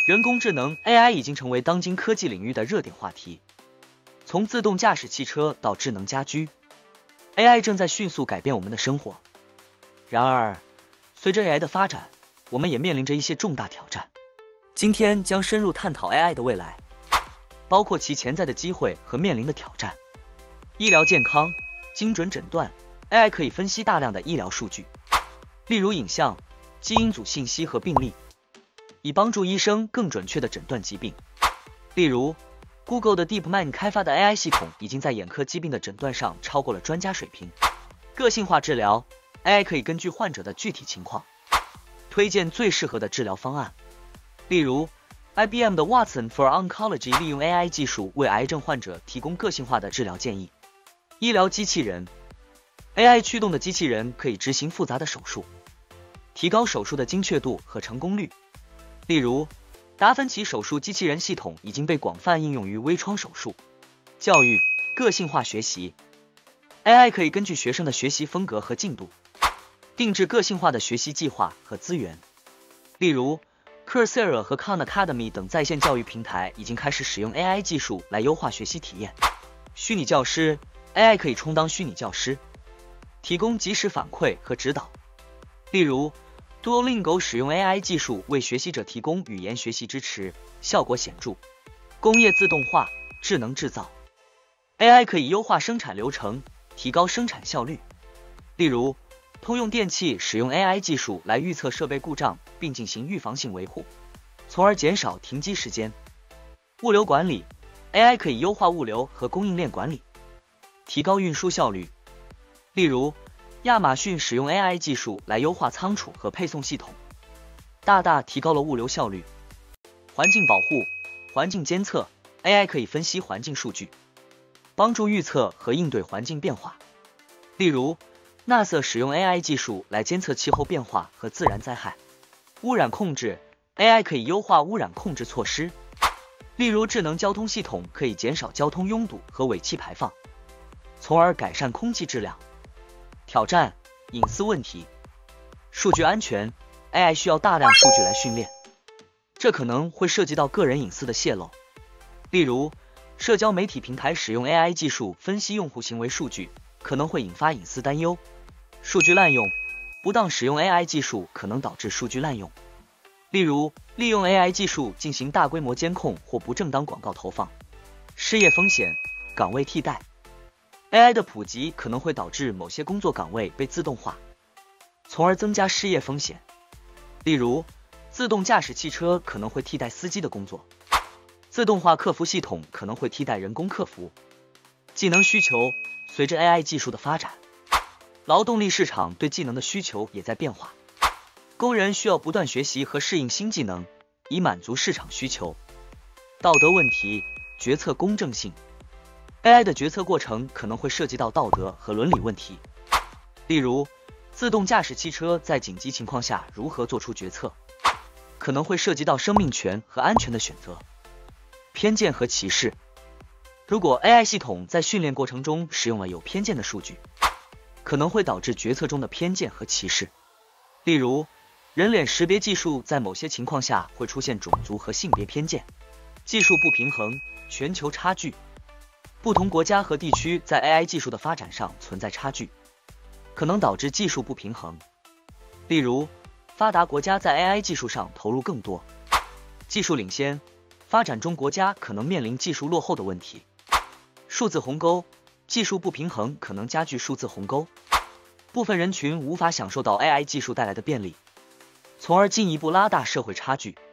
人工智能 AI 已经成为当今科技领域的热点话题。从自动驾驶汽车到智能家居 ，AI 正在迅速改变我们的生活。然而，随着 AI 的发展，我们也面临着一些重大挑战。今天将深入探讨 AI 的未来，包括其潜在的机会和面临的挑战。医疗健康、精准诊断 ，AI 可以分析大量的医疗数据，例如影像、基因组信息和病例，以帮助医生更准确地诊断疾病。例如 ，Google 的 DeepMind 开发的 AI 系统已经在眼科疾病的诊断上超过了专家水平。个性化治疗 ，AI 可以根据患者的具体情况，推荐最适合的治疗方案。例如 ，IBM 的 Watson for Oncology 利用 AI 技术为癌症患者提供个性化的治疗建议。医疗机器人 ，AI 驱动的机器人可以执行复杂的手术，提高手术的精确度和成功率。例如，达芬奇手术机器人系统已经被广泛应用于微创手术。教育个性化学习 ，AI 可以根据学生的学习风格和进度，定制个性化的学习计划和资源。例如 ，Coursera 和 Khan Academy 等在线教育平台已经开始使用 AI 技术来优化学习体验。虚拟教师 ，AI 可以充当虚拟教师，提供及时反馈和指导。例如 Duolingo 使用 AI 技术为学习者提供语言学习支持，效果显著。工业自动化、智能制造 ，AI 可以优化生产流程，提高生产效率。例如，通用电气使用 AI 技术来预测设备故障，并进行预防性维护，从而减少停机时间。物流管理 ，AI 可以优化物流和供应链管理，提高运输效率。例如，亚马逊使用 AI 技术来优化仓储和配送系统，大大提高了物流效率。环境保护、环境监测 ，AI 可以分析环境数据，帮助预测和应对环境变化。例如 ，NASA 使用 AI 技术来监测气候变化和自然灾害。污染控制 ，AI 可以优化污染控制措施。例如，智能交通系统可以减少交通拥堵和尾气排放，从而改善空气质量。挑战：隐私问题。数据安全 ，AI 需要大量数据来训练，这可能会涉及到个人隐私的泄露。例如，社交媒体平台使用 AI 技术分析用户行为数据，可能会引发隐私担忧。数据滥用，不当使用 AI 技术可能导致数据滥用。例如，利用 AI 技术进行大规模监控或不正当广告投放。失业风险、岗位替代。AI 的普及可能会导致某些工作岗位被自动化，从而增加失业风险。例如，自动驾驶汽车可能会替代司机的工作，自动化客服系统可能会替代人工客服。技能需求，随着 AI 技术的发展，劳动力市场对技能的需求也在变化，工人需要不断学习和适应新技能，以满足市场需求。道德问题、决策公正性。AI 的决策过程可能会涉及到道德和伦理问题，例如，自动驾驶汽车在紧急情况下如何做出决策，可能会涉及到生命权和安全的选择。偏见和歧视。如果 AI 系统在训练过程中使用了有偏见的数据，可能会导致决策中的偏见和歧视。例如，人脸识别技术在某些情况下会出现种族和性别偏见。技术不平衡、全球差距。不同国家和地区在 AI 技术的发展上存在差距，可能导致技术不平衡。例如，发达国家在 AI 技术上投入更多，技术领先，发展中国家可能面临技术落后的问题。数字鸿沟，技术不平衡可能加剧数字鸿沟，部分人群无法享受到 AI 技术带来的便利，从而进一步拉大社会差距。